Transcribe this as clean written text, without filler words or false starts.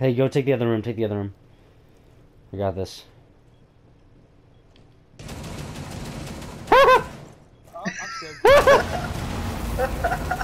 Hey, go take the other room. Take the other room. I got this. Oh, I'm scared.